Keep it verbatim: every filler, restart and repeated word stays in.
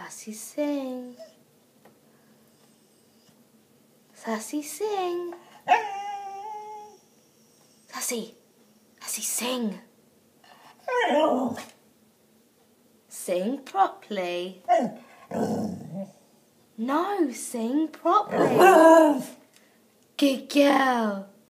Sassy, sing. Sassy, sing. Sassy, Sassy, sing. Sing properly. No, sing properly. Good girl.